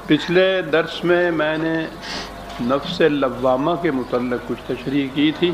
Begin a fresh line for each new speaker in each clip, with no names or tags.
پچھلے درس میں نے نفس لوامہ کے متعلق کچھ تشریح کی تھی،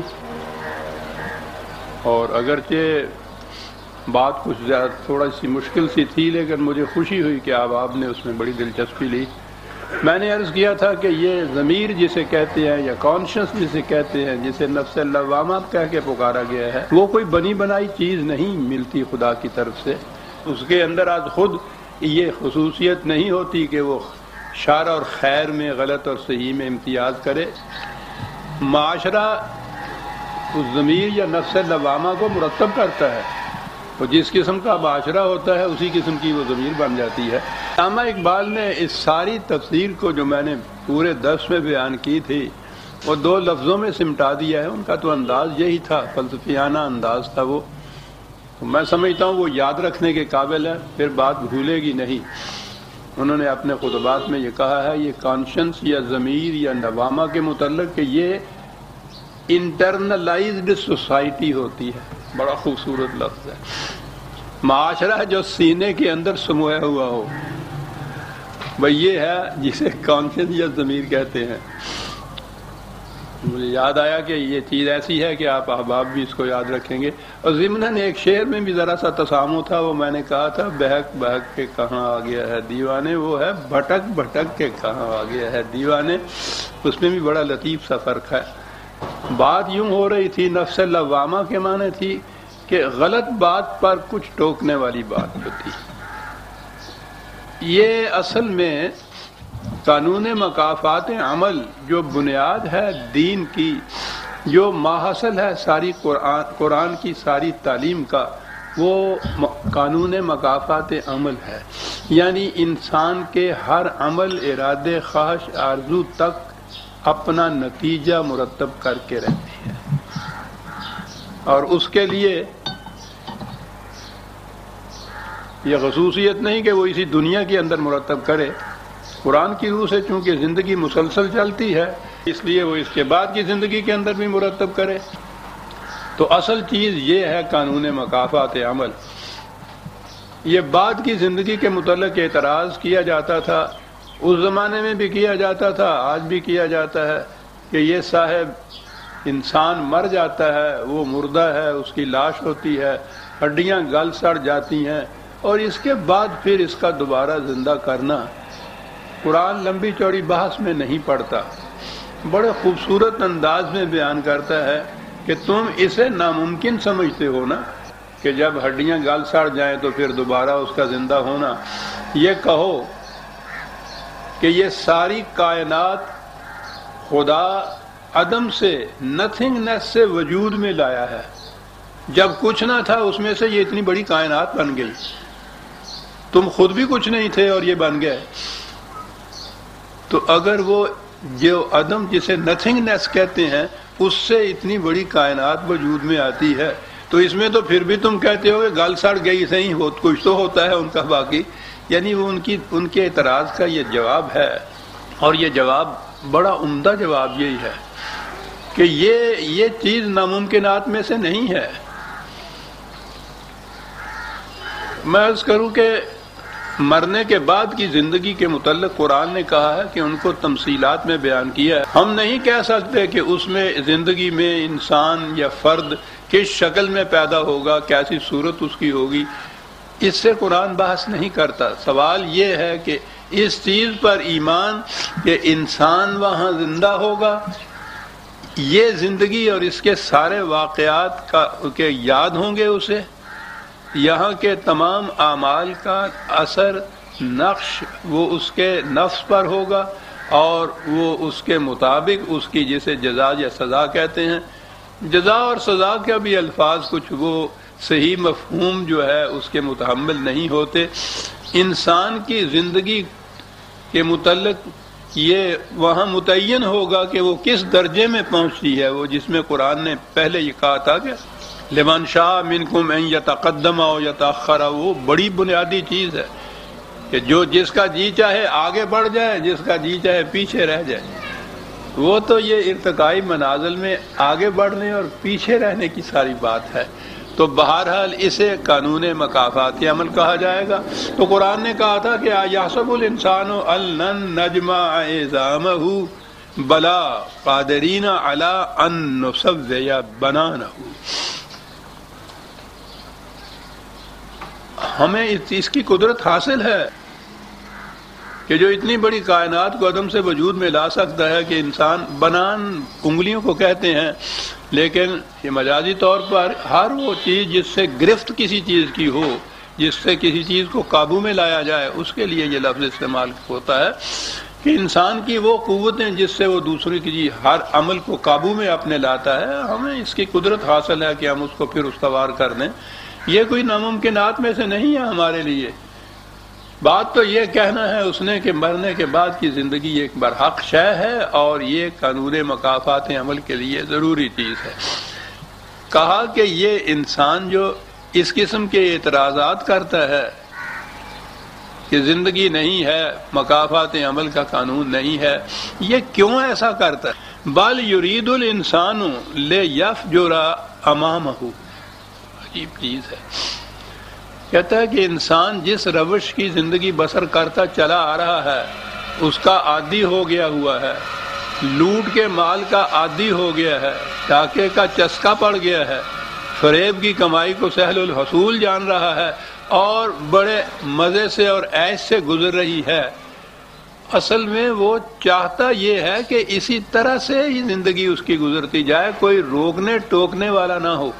اور اگرچہ بات کچھ زیادہ تھوڑا سی مشکل سی تھی، لیکن مجھے خوشی ہوئی کہ آپ نے اس میں بڑی دلچسپی لی۔ میں نے عرض کیا تھا کہ یہ ضمیر جسے کہتے ہیں یا کانشس جسے کہتے ہیں، جسے نفس لوامہ کہہ کے پکارا گیا ہے، وہ کوئی بنی بنائی چیز نہیں ملتی خدا کی طرف سے۔ اس کے اندر آج خود یہ خصوصیت نہیں ہوتی کہ وہ شر اور خیر میں، غلط اور صحیح میں امتیاز کرے۔ معاشرہ اس ضمیر یا نفس لوامہ کو مرتب کرتا ہے، تو جس قسم کا معاشرہ ہوتا ہے اسی قسم کی وہ ضمیر بن جاتی ہے۔ علامہ اقبال نے اس ساری تفسیر کو جو میں نے پورے درس میں بیان کی تھی، وہ دو لفظوں میں سمٹا دیا ہے۔ ان کا تو انداز یہی تھا، فلسفیانہ انداز تھا وہ، تو میں سمجھتا ہوں وہ یاد رکھنے کے قابل ہے، پھر بات بھولے گی نہیں۔ انہوں نے اپنے خطبات میں یہ کہا ہے، یہ کانشنس یا ضمیر یا لوامہ کے متعلق کہ یہ انٹرنلائزڈ سوسائٹی ہوتی ہے۔ بڑا خوبصورت لفظ ہے، معاشرہ جو سینے کے اندر سمویا ہوا ہو، بھئی یہ ہے جسے کانشنس یا ضمیر کہتے ہیں۔ مجھے یاد آیا کہ یہ چیز ایسی ہے کہ آپ احباب بھی اس کو یاد رکھیں گے۔ اور ضمناً ایک شعر میں بھی ذرا سا تسامح تھا، وہ میں نے کہا تھا، بہک بہک کے کہاں آ گیا ہے دیوانے، وہ ہے بھٹک بھٹک کے کہاں آ گیا ہے دیوانے۔ اس میں بھی بڑا لطیف سا فرق ہے۔ بات یوں ہو رہی تھی، نفس لوامہ کے معنی تھی کہ غلط بات پر کچھ ٹوکنے والی بات ہوتی۔ یہ اصل میں قانون مکافات عمل جو بنیاد ہے دین کی، جو ماحصل ہے ساری قرآن کی ساری تعلیم کا، وہ قانون مکافات عمل ہے۔ یعنی انسان کے ہر عمل، ارادے، خواہش، آرزو تک اپنا نتیجہ مرتب کر کے رہتی ہے، اور اس کے لیے یہ خصوصیت نہیں کہ وہ اسی دنیا کے اندر مرتب کرے۔ قرآن کی روح سے چونکہ زندگی مسلسل چلتی ہے، اس لیے وہ اس کے بعد کی زندگی کے اندر بھی مرتب کرے۔ تو اصل چیز یہ ہے قانون مکافات عمل۔ یہ بعد کی زندگی کے متعلق اعتراض کیا جاتا تھا، اس زمانے میں بھی کیا جاتا تھا، آج بھی کیا جاتا ہے، کہ یہ صاحب انسان مر جاتا ہے، وہ مردہ ہے، اس کی لاش ہوتی ہے، ہڈیاں گل سڑ جاتی ہیں، اور اس کے بعد پھر اس کا دوبارہ زندہ کرنا قرآن لمبی چوڑی بحث میں نہیں پڑتا، بڑے خوبصورت انداز میں بیان کرتا ہے کہ تم اسے ناممکن سمجھتے ہو نا، کہ جب ہڈیاں گل سڑ جائیں تو پھر دوبارہ اس کا زندہ ہونا۔ یہ کہو کہ یہ ساری کائنات خدا عدم سے، نتھنگنیس سے وجود میں لایا ہے۔ جب کچھ نہ تھا اس میں سے یہ اتنی بڑی کائنات بن گئی، تم خود بھی کچھ نہیں تھے اور یہ بن گئے۔ تو اگر وہ جو عدم جسے نتھنگنیس کہتے ہیں، اس سے اتنی بڑی کائنات وجود میں آتی ہے، تو اس میں تو پھر بھی تم کہتے ہو کہ گل سڑ گئی صحیح، کچھ تو ہوتا ہے ان کا باقی۔ یعنی وہ ان کے اعتراض کا یہ جواب ہے، اور یہ جواب بڑا عمدہ جواب یہی ہے کہ یہ چیز ناممکنات میں سے نہیں ہے۔ میں عرض کروں کہ مرنے کے بعد کی زندگی کے متعلق قرآن نے کہا ہے کہ ان کو تمثیلات میں بیان کیا ہے۔ ہم نہیں کہہ سکتے کہ اس میں زندگی میں انسان یا فرد کس شکل میں پیدا ہوگا، کیسی صورت اس کی ہوگی، اس سے قرآن بحث نہیں کرتا۔ سوال یہ ہے کہ اس چیز پر ایمان کہ انسان وہاں زندہ ہوگا، یہ زندگی اور اس کے سارے واقعات کے یاد ہوں گے اسے، یہاں کے تمام اعمال کا اثر، نقش وہ اس کے نفس پر ہوگا، اور وہ اس کے مطابق اس کی جسے جزا یا سزا کہتے ہیں۔ جزا اور سزا کا بھی الفاظ کچھ وہ صحیح مفہوم جو ہے اس کے متحمل نہیں ہوتے۔ انسان کی زندگی کے متعلق یہ وہاں متعین ہوگا کہ وہ کس درجے میں پہنچتی ہے، وہ جس میں قرآن نے پہلے یہ کہا تھا کہ لمن شاء منکم ان یتقدم او یتأخر، وہ بڑی بنیادی چیز ہے کہ جس کا جی چاہے آگے بڑھ جائے، جس کا جی چاہے پیچھے رہ جائے۔ وہ تو یہ ارتقائی منازل میں آگے بڑھنے اور پیچھے رہنے کی ساری بات ہے۔ تو بہرحال اسے قانون مکافات عمل کہا جائے گا۔ تو قرآن نے کہا تھا کہ یحسب الانسان ان لن نجمع عظامہ بلا قادرین علی ان نسوی بنانہ، ہمیں اس چیز کی قدرت حاصل ہے کہ جو اتنی بڑی کائنات کو عدم سے وجود میں لا سکتا ہے، کہ انسان بنان انگلیوں کو کہتے ہیں، لیکن یہ مجازی طور پر ہر وہ چیز جس سے گرفت کسی چیز کی ہو، جس سے کسی چیز کو قابو میں لایا جائے، اس کے لیے یہ لفظ استعمال ہوتا ہے کہ انسان کی وہ قوتیں جس سے وہ دوسرے کی ہر عمل کو قابو میں اپنے لاتا ہے، ہمیں اس کی قدرت حاصل ہے کہ ہم اس کو پھر استوار کر دیں۔ یہ کوئی ناممکنات میں سے نہیں ہے ہمارے لیے۔ بات تو یہ کہنا ہے اس نے کہ مرنے کے بعد کی زندگی ایک برحق شے ہے، اور یہ قانون مکافات عمل کے لیے ضروری چیز ہے۔ کہا کہ یہ انسان جو اس قسم کے اعتراضات کرتا ہے کہ زندگی نہیں ہے، مکافات عمل کا قانون نہیں ہے، یہ کیوں ایسا کرتا ہے؟ بل یرید الانسان لیفجر امامہ، عجیب چیز ہے۔ کہتا ہے کہ انسان جس روش کی زندگی بسر کرتا چلا آ رہا ہے، اس کا عادی ہو گیا ہوا ہے، لوٹ کے مال کا عادی ہو گیا ہے، ڈاکے کا چسکا پڑ گیا ہے، فریب کی کمائی کو سہل الحصول جان رہا ہے، اور بڑے مزے سے اور عیش سے گزر رہی ہے۔ اصل میں وہ چاہتا یہ ہے کہ اسی طرح سے ہی زندگی اس کی گزرتی جائے، کوئی روکنے ٹوکنے والا نہ ہو۔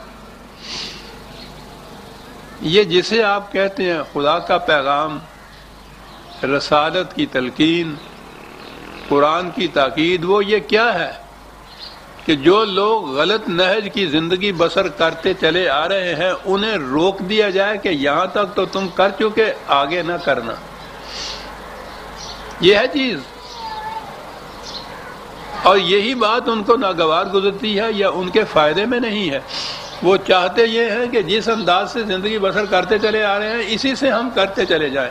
یہ جسے آپ کہتے ہیں خدا کا پیغام، رسالت کی تلقین، قرآن کی تاکید، وہ یہ کیا ہے کہ جو لوگ غلط نہج کی زندگی بسر کرتے چلے آ رہے ہیں، انہیں روک دیا جائے کہ یہاں تک تو تم کر چکے، آگے نہ کرنا۔ یہ ہے چیز، اور یہی بات ان کو ناگوار گزرتی ہے یا ان کے فائدے میں نہیں ہے۔ وہ چاہتے یہ ہیں کہ جس انداز سے زندگی بسر کرتے چلے آ رہے ہیں، اسی سے ہم کرتے چلے جائیں۔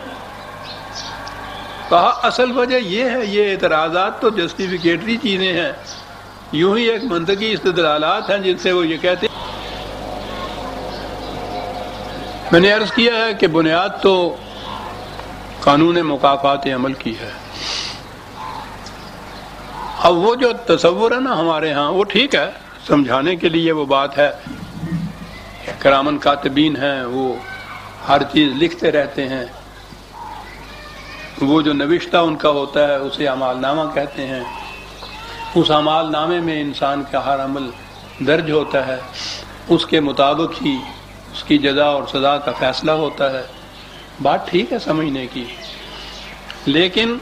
کہا اصل وجہ یہ ہے، یہ اعتراضات تو جسٹیفیکیٹری چیزیں ہیں، یوں ہی ایک منطقی استدلالات ہیں جن سے وہ یہ کہتے ہیں۔ میں نے عرض کیا ہے کہ بنیاد تو قانون مکافات عمل کی ہے۔ اب وہ جو تصور ہے نا ہمارے ہاں، وہ ٹھیک ہے، سمجھانے کے لیے وہ بات ہے، کرامن کاتبین ہیں، وہ ہر چیز لکھتے رہتے ہیں، وہ جو نوشتہ ان کا ہوتا ہے اسے اعمال نامہ کہتے ہیں، اس اعمال نامے میں انسان کا ہر عمل درج ہوتا ہے، اس کے مطابق ہی اس کی جزا اور سزا کا فیصلہ ہوتا ہے۔ بات ٹھیک ہے سمجھنے کی، لیکن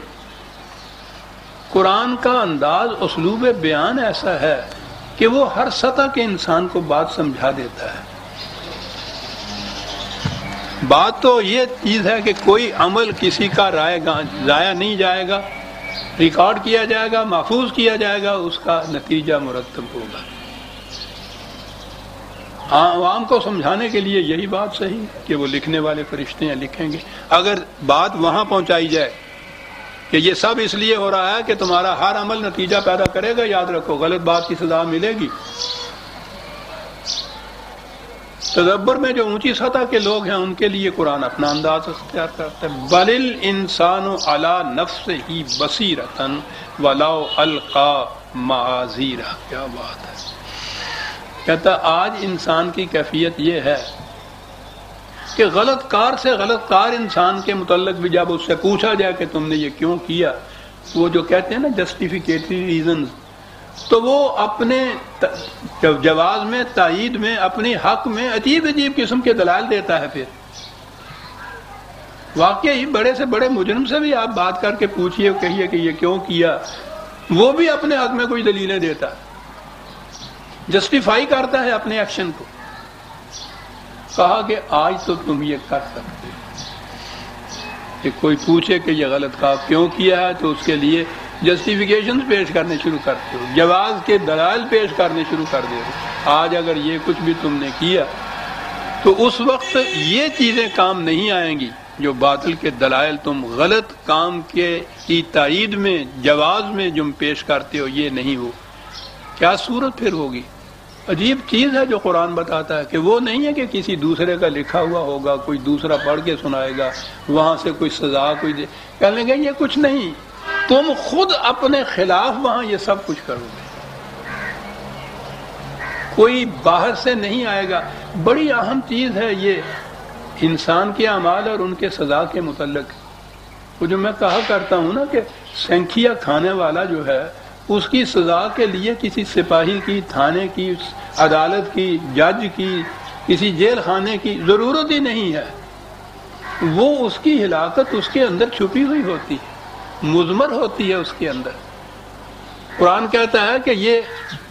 قرآن کا انداز، اسلوب بیان ایسا ہے کہ وہ ہر سطح کے انسان کو بات سمجھا دیتا ہے۔ بات تو یہ چیز ہے کہ کوئی عمل کسی کا ضائع نہیں جائے گا، ریکارڈ کیا جائے گا، محفوظ کیا جائے گا، اس کا نتیجہ مرتب ہوگا۔ عوام کو سمجھانے کے لیے یہی بات صحیح کہ وہ لکھنے والے فرشتے ہیں، لکھیں گے۔ اگر بات وہاں پہنچائی جائے کہ یہ سب اس لیے ہو رہا ہے کہ تمہارا ہر عمل نتیجہ پیدا کرے گا، یاد رکھو غلط بات کی سزا ملے گی۔ تدبر میں جو اونچی سطح کے لوگ ہیں ان کے لیے قرآن اپنا انداز اختیار کرتا ہے۔ بل الانسان علی نفسہ بصیرۃ ولو القی معاذیرہ، کیا بات ہے۔ کہتا آج انسان کی کیفیت یہ ہے کہ غلط کار سے غلط کار انسان کے متعلق بھی جب اس سے پوچھا جائے کہ تم نے یہ کیوں کیا، وہ جو کہتے ہیں نا جسٹیفیکیٹری ریزنز، تو وہ اپنے جواز میں، تائید میں، اپنی حق میں عجیب عجیب قسم کے دلائل دیتا ہے۔ پھر واقعی بڑے سے بڑے مجرم سے بھی آپ بات کر کے پوچھئے، کہیے کہ یہ کیوں کیا، وہ بھی اپنے حق میں کوئی دلیلیں دیتا ہے، جسٹیفائی کرتا ہے اپنے ایکشن کو۔ کہا کہ آج تو تم یہ کر سکتے کہ کوئی پوچھے کہ یہ غلط کام کیوں کیا ہے تو اس کے لیے جسٹیفیکیشن پیش کرنے شروع کرتے ہو، جواز کے دلائل پیش کرنے شروع کر دے ہو۔ آج اگر یہ کچھ بھی تم نے کیا تو اس وقت یہ چیزیں کام نہیں آئیں گی جو باطل کے دلائل تم غلط کام کی تائید میں، جواز میں جو پیش کرتے ہو، یہ نہیں ہو۔ کیا صورت پھر ہوگی؟ عجیب چیز ہے جو قرآن بتاتا ہے کہ وہ نہیں ہے کہ کسی دوسرے کا لکھا ہوا ہوگا، کوئی دوسرا پڑھ کے سنائے گا، وہاں سے کوئی سزا کوئی دے، کہنے گے یہ کچھ نہیں، تم خود اپنے خلاف وہاں یہ سب کچھ کرو گے، کوئی باہر سے نہیں آئے گا۔ بڑی اہم چیز ہے یہ انسان کے اعمال اور ان کے سزا کے متعلق۔ وہ جو میں کہا کرتا ہوں نا کہ سینکھیا کھانے والا جو ہے اس کی سزا کے لیے کسی سپاہی کی، تھانے کی، عدالت کی، جج کی، کسی جیل خانے کی ضرورت ہی نہیں ہے، وہ اس کی ہلاکت اس کے اندر چھپی ہوئی ہوتی ہے، مضمر ہوتی ہے اس کے اندر۔ قرآن کہتا ہے کہ یہ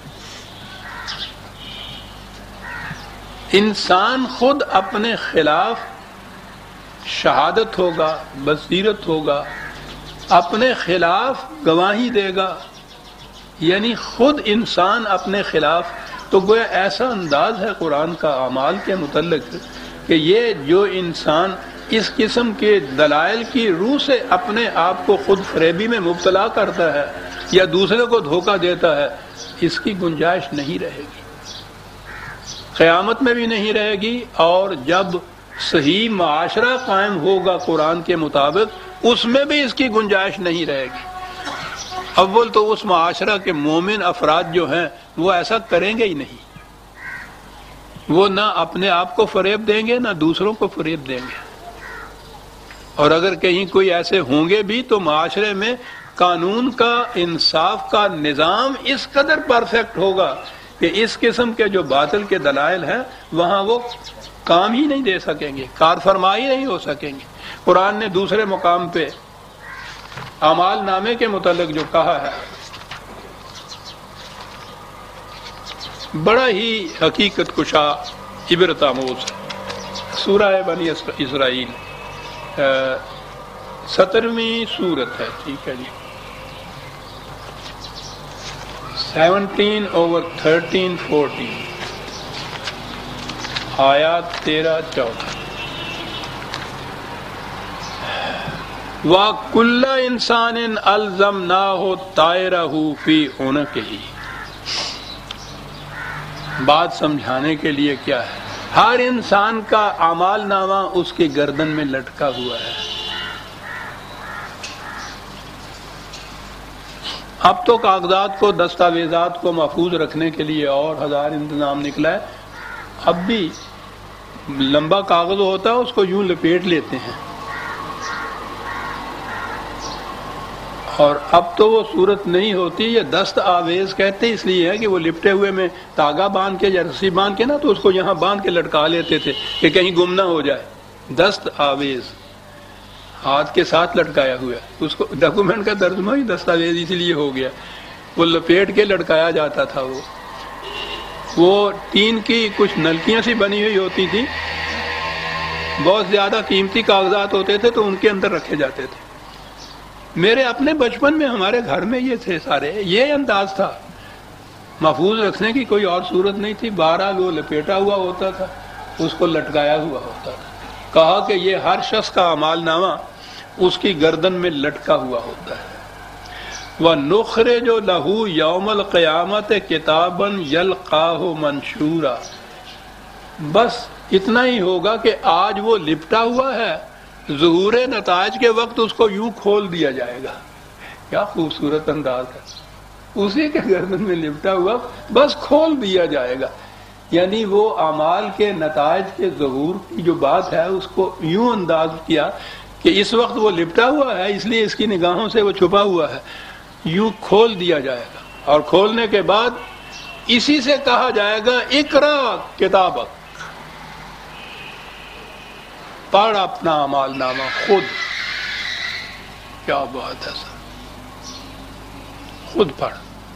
انسان خود اپنے خلاف شہادت ہوگا، بصیرت ہوگا، اپنے خلاف گواہی دے گا، یعنی خود انسان اپنے خلاف۔ تو گویا ایسا انداز ہے قرآن کا اعمال کے متعلق کہ یہ جو انسان اس قسم کے دلائل کی روح سے اپنے آپ کو خود فریبی میں مبتلا کرتا ہے یا دوسرے کو دھوکہ دیتا ہے، اس کی گنجائش نہیں رہے گی، قیامت میں بھی نہیں رہے گی، اور جب صحیح معاشرہ قائم ہوگا قرآن کے مطابق اس میں بھی اس کی گنجائش نہیں رہے گی۔ اول تو اس معاشرہ کے مومن افراد جو ہیں وہ ایسا کریں گے ہی نہیں، وہ نہ اپنے آپ کو فریب دیں گے نہ دوسروں کو فریب دیں گے، اور اگر کہیں کوئی ایسے ہوں گے بھی تو معاشرے میں قانون کا، انصاف کا نظام اس قدر پرفیکٹ ہوگا کہ اس قسم کے جو باطل کے دلائل ہیں وہاں وہ کام ہی نہیں دے سکیں گے، کار فرمائی نہیں ہو سکیں گے۔ قرآن نے دوسرے مقام پہ اعمال نامے کے متعلق جو کہا ہے بڑا ہی حقیقت کشا، عبرت آموز، سورہ بنی اسرائیل 17ویں سورت ہے، ٹھیک ہے جی، 17/13-14 آیات 13-14۔ وَكُلَّ إِنسَانٍ أَلْزَمْنَاهُ طَائِرَهُ فِي عُنُقِهِ۔ بات سمجھانے کے لیے کیا ہے، ہر انسان کا اعمال نامہ اس کی گردن میں لٹکا ہوا ہے۔ اب تو کاغذات کو، دستاویزات کو محفوظ رکھنے کے لیے اور ہزار انتظام نکلا ہے، اب بھی لمبا کاغذ ہوتا ہے اس کو یوں لپیٹ لیتے ہیں، اور اب تو وہ صورت نہیں ہوتی، یہ دست آویز کہتے اس لیے ہے کہ وہ لپٹے ہوئے میں تاگا باندھ کے یا رسی باندھ کے نا تو اس کو یہاں باندھ کے لٹکا لیتے تھے کہ کہیں گم نہ ہو جائے۔ دست آویز، ہاتھ کے ساتھ لٹکایا ہوا، اس کو ڈاکومنٹ کا ترجمہ ہی دستاویز اسی لیے ہو گیا، وہ لپیٹ کے لٹکایا جاتا تھا۔ وہ ٹین کی کچھ نلکیاں سی بنی ہوئی ہوتی تھی، بہت زیادہ قیمتی کاغذات ہوتے تھے تو ان کے اندر رکھے جاتے تھے۔ میرے اپنے بچپن میں ہمارے گھر میں یہ تھے سارے، یہ انداز تھا، محفوظ رکھنے کی کوئی اور صورت نہیں تھی۔ بہرحال وہ لپیٹا ہوا ہوتا تھا، اس کو لٹکایا ہوا ہوتا تھا۔ کہا کہ یہ ہر شخص کا اعمال نامہ اس کی گردن میں لٹکا ہوا ہوتا ہے۔ وَنُخْرِجُ لَهُ يَوْمَ الْقِيَامَةِ كِتَابًا يَلْقَاهُ مَنشُورًا۔ بس اتنا ہی ہوگا کہ آج وہ لپٹا ہوا ہے، ظہور نتائج کے وقت اس کو یوں کھول دیا جائے گا۔ کیا خوبصورت انداز ہے، اسی کے گردن میں لپٹا ہوا بس کھول دیا جائے گا، یعنی وہ اعمال کے نتائج کے ظہور کی جو بات ہے اس کو یوں انداز کیا کہ اس وقت وہ لپٹا ہوا ہے اس لیے اس کی نگاہوں سے وہ چھپا ہوا ہے، یوں کھول دیا جائے گا، اور کھولنے کے بعد اسی سے کہا جائے گا اقرا کتابک، پڑھ اپنا اعمال نامہ خود۔ کیا بات ہے سر، خود پڑھ،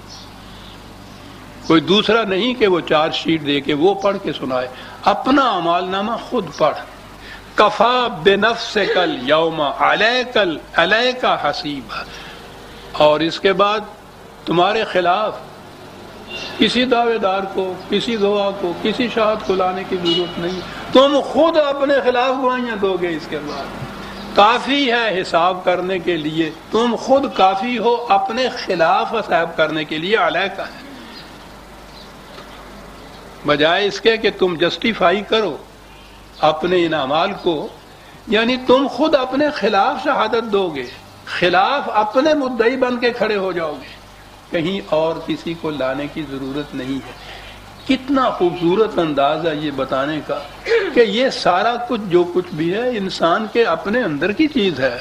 کوئی دوسرا نہیں کہ وہ چارج شیٹ دے کے وہ پڑھ کے سنائے، اپنا اعمال نامہ خود پڑھ۔ کفا بنفسک الیوم علیک حسیبا، اور اس کے بعد تمہارے خلاف کسی دعوے دار کو، کسی گواہ کو، کسی شاہد کو لانے کی ضرورت نہیں، تم خود اپنے خلاف گواہیاں دو گے۔ اس کے بعد کافی ہے حساب کرنے کے لیے، تم خود کافی ہو اپنے خلاف حساب کرنے کے لیے، علیہ کا ہے۔ بجائے اس کے کہ تم جسٹیفائی کرو اپنے ان اعمال کو، یعنی تم خود اپنے خلاف شہادت دو گے، خلاف اپنے مدعی بن کے کھڑے ہو جاؤ گے، کہیں اور کسی کو لانے کی ضرورت نہیں ہے۔ کتنا خوبصورت انداز ہے یہ بتانے کا کہ یہ سارا کچھ جو کچھ بھی ہے انسان کے اپنے اندر کی چیز ہے۔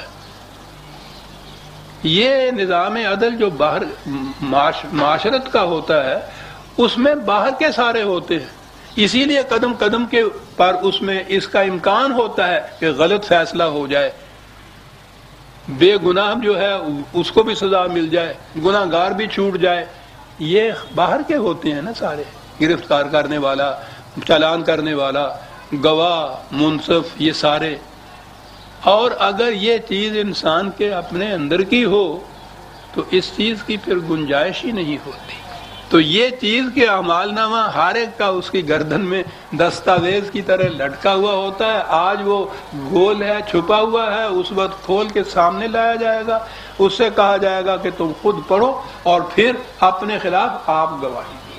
یہ نظام عدل جو باہر معاشرت کا ہوتا ہے اس میں باہر کے سارے ہوتے ہیں، اسی لیے قدم قدم کے پر اس میں اس کا امکان ہوتا ہے کہ غلط فیصلہ ہو جائے، بے گناہ جو ہے اس کو بھی سزا مل جائے، گناہ گار بھی چھوٹ جائے۔ یہ باہر کے ہوتے ہیں نا سارے، گرفتار کرنے والا، چالان کرنے والا، گواہ، منصف، یہ سارے۔ اور اگر یہ چیز انسان کے اپنے اندر کی ہو تو اس چیز کی پھر گنجائش ہی نہیں ہوتی۔ تو یہ چیز کے اعمال نامہ ہر ایک کا اس کی گردن میں دستاویز کی طرح لٹکا ہوا ہوتا ہے، آج وہ گول ہے، چھپا ہوا ہے، اس وقت کھول کے سامنے لایا جائے گا، اس سے کہا جائے گا کہ تم خود پڑھو اور پھر اپنے خلاف آپ گواہی دو۔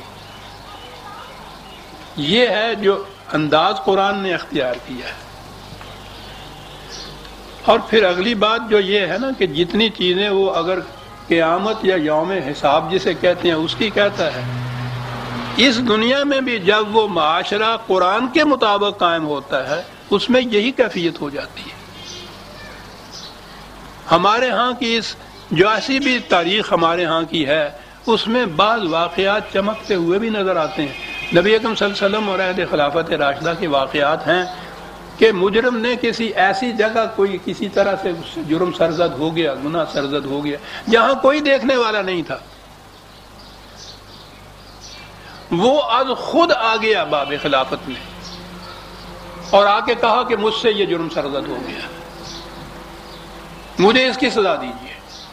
یہ ہے جو انداز قرآن نے اختیار کیا ہے۔ اور پھر اگلی بات جو یہ ہے نا کہ جتنی چیزیں وہ اگر قیامت یا یوم حساب جسے کہتے ہیں اس کی کہتا ہے، اس دنیا میں بھی جب وہ معاشرہ قرآن کے مطابق قائم ہوتا ہے اس میں یہی کیفیت ہو جاتی ہے۔ ہمارے ہاں کی اس جو ایسی بھی تاریخ ہمارے ہاں کی ہے اس میں بعض واقعات چمکتے ہوئے بھی نظر آتے ہیں۔ نبی اکرم صلی اللہ علیہ وسلم اور عہد خلافت راشدہ کے واقعات ہیں کہ مجرم نے کسی ایسی جگہ کوئی کسی طرح سے جرم سرزد ہو گیا، گناہ سرزد ہو گیا جہاں کوئی دیکھنے والا نہیں تھا، وہ از خود آ گیا باب خلافت میں اور آ کے کہا کہ مجھ سے یہ جرم سرزد ہو گیا، مجھے اس کی سزا دیجیے۔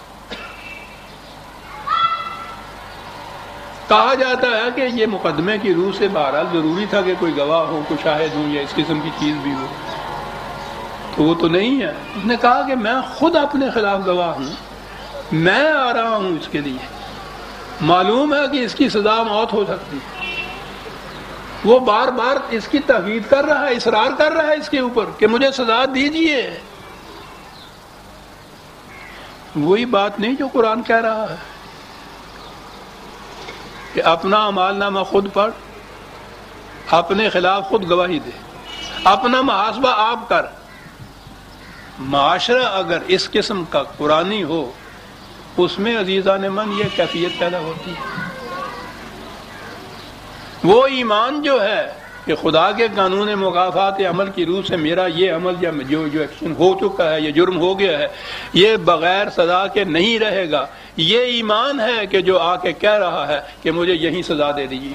کہا جاتا ہے کہ یہ مقدمے کی روح سے بہرحال ضروری تھا کہ کوئی گواہ ہو، کوئی شاہد ہو یا اس قسم کی چیز بھی ہو، تو وہ تو نہیں ہے۔ اس نے کہا کہ میں خود اپنے خلاف گواہ ہوں، میں آ رہا ہوں اس کے لیے، معلوم ہے کہ اس کی سزا موت ہو سکتی ہے۔ وہ بار بار اس کی تاکید کر رہا ہے، اصرار کر رہا ہے اس کے اوپر کہ مجھے سزا دیجیے۔ وہی بات نہیں جو قرآن کہہ رہا ہے کہ اپنا اعمال نامہ خود پڑھ، اپنے خلاف خود گواہی دے، اپنا محاسبہ آپ کر۔ معاشرہ اگر اس قسم کا قرآنی ہو اس میں عزیزان من یہ کیفیت پیدا ہوتی ہے۔ وہ ایمان جو ہے کہ خدا کے قانون مکافات عمل کی روح سے میرا یہ عمل یا جو ایکشن ہو چکا ہے، یہ جرم ہو گیا ہے، یہ بغیر سزا کے نہیں رہے گا، یہ ایمان ہے کہ جو آ کے کہہ رہا ہے کہ مجھے یہی سزا دے دیجیے۔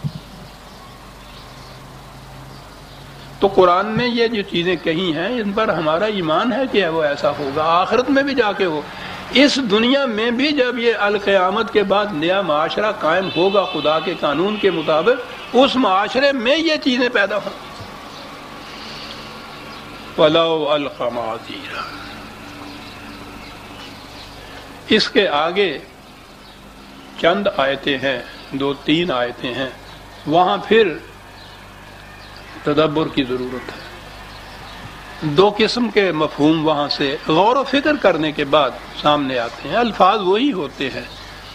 تو قرآن میں یہ جو چیزیں کہی ہیں ان پر ہمارا ایمان ہے کہ وہ ایسا ہوگا، آخرت میں بھی جا کے ہو، اس دنیا میں بھی جب یہ القیامت کے بعد نیا معاشرہ قائم ہوگا خدا کے قانون کے مطابق، اس معاشرے میں یہ چیزیں پیدا ہوں۔ وَلَوْ أَلْقَى مَعَاذِيرًا۔ اس کے آگے چند آیتیں ہیں، 2-3 آیتیں ہیں، وہاں پھر تدبر کی ضرورت ہے۔ 2 قسم کے مفہوم وہاں سے غور و فکر کرنے کے بعد سامنے آتے ہیں۔ الفاظ وہی ہوتے ہیں،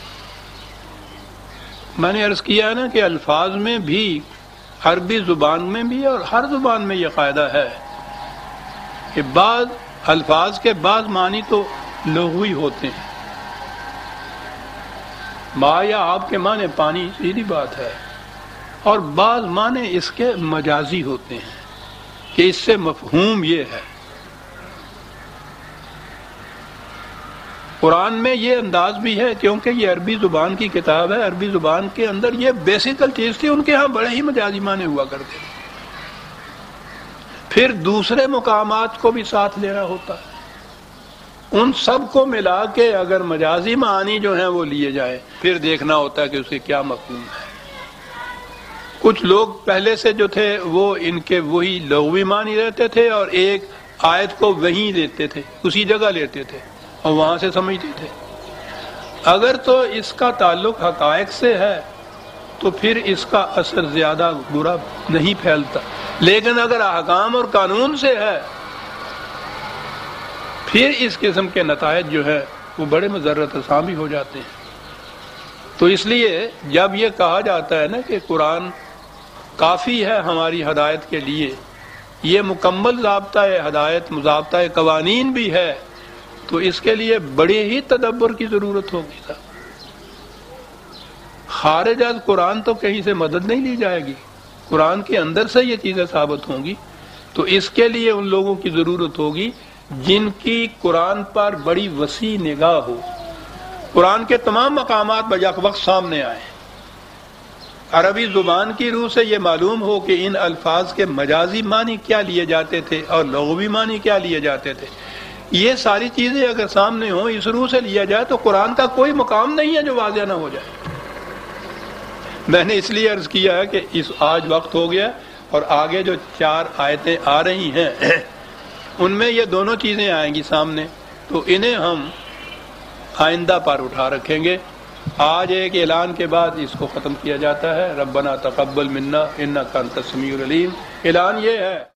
میں نے عرض کیا ہے نا کہ الفاظ میں بھی، عربی زبان میں بھی اور ہر زبان میں یہ قاعدہ ہے کہ بعض الفاظ کے بعض معنی تو لغوی ہوتے ہیں۔ ما یا آپ کے معنی پانی، سیدھی بات ہے، اور بعض معنی اس کے مجازی ہوتے ہیں کہ اس سے مفہوم یہ ہے۔ قرآن میں یہ انداز بھی ہے کیونکہ یہ عربی زبان کی کتاب ہے، عربی زبان کے اندر یہ بیسیکل چیز تھی، ان کے ہاں بڑے ہی مجازی معنی ہوا کرتے تھے، پھر دوسرے مقامات کو بھی ساتھ لینا ہوتا ہے، ان سب کو ملا کے اگر مجازی معنی جو ہیں وہ لیے جائیں پھر دیکھنا ہوتا ہے کہ اس کے کیا مفہوم ہے۔ کچھ لوگ پہلے سے جو تھے وہ ان کے وہی لغوی معنی لیتے تھے اور ایک آیت کو وہیں لیتے تھے، اسی جگہ لیتے تھے اور وہاں سے سمجھتے تھے۔ اگر تو اس کا تعلق حقائق سے ہے تو پھر اس کا اثر زیادہ برا نہیں پھیلتا، لیکن اگر احکام اور قانون سے ہے پھر اس قسم کے نتائج جو ہے وہ بڑے مضرت رساں بھی ہو جاتے ہیں۔ تو اس لیے جب یہ کہا جاتا ہے نا کہ قرآن کافی ہے ہماری ہدایت کے لیے، یہ مکمل ضابطۂ ہدایت، ضابطۂ قوانین بھی ہے، تو اس کے لیے بڑے ہی تدبر کی ضرورت ہوگی۔ خارج از قرآن تو کہیں سے مدد نہیں لی جائے گی، قرآن کے اندر سے یہ چیزیں ثابت ہوں گی۔ تو اس کے لیے ان لوگوں کی ضرورت ہوگی جن کی قرآن پر بڑی وسیع نگاہ ہو، قرآن کے تمام مقامات بیک وقت سامنے آئیں، عربی زبان کی روح سے یہ معلوم ہو کہ ان الفاظ کے مجازی معنی کیا لیے جاتے تھے اور لغوی معنی کیا لیے جاتے تھے۔ یہ ساری چیزیں اگر سامنے ہوں، اس روح سے لیا جائے تو قرآن کا کوئی مقام نہیں ہے جو واضح نہ ہو جائے۔ میں نے اس لیے عرض کیا ہے کہ آج وقت ہو گیا، اور آگے جو 4 آیتیں آ رہی ہیں ان میں یہ دونوں چیزیں آئیں گی سامنے، تو انہیں ہم آئندہ پر اٹھا رکھیں گے۔ آج ایک اعلان کے بعد اس کو ختم کیا جاتا ہے۔ ربنا تقبل منا انک انت السمیع العلیم۔ اعلان یہ ہے